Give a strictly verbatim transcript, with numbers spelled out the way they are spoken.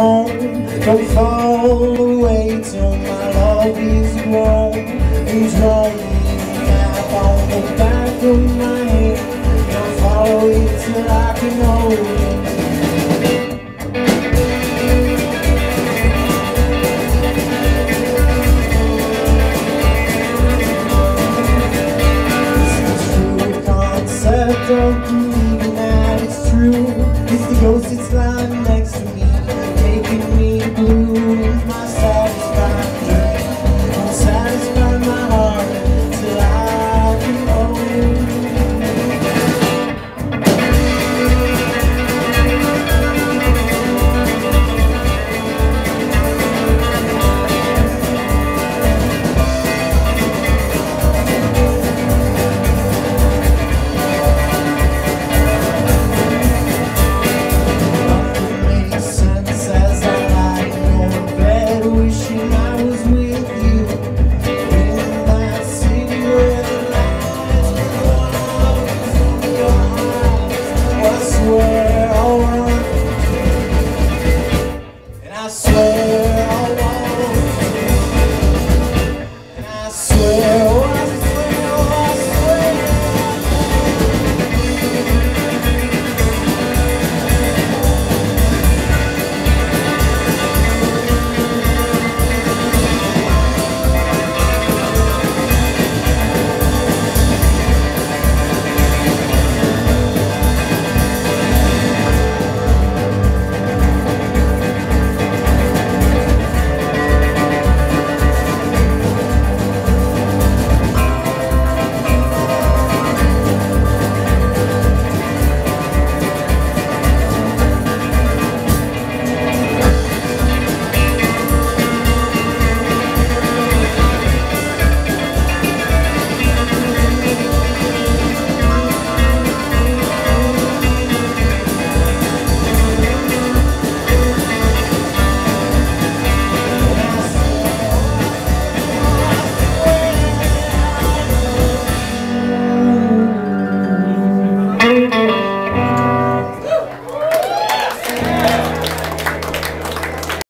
home. Don't fall away till my love is grown. And draw me a map on the back of my head. I'll follow it till I can hold it. Don't believe that it's true. It's the ghost that's lying there.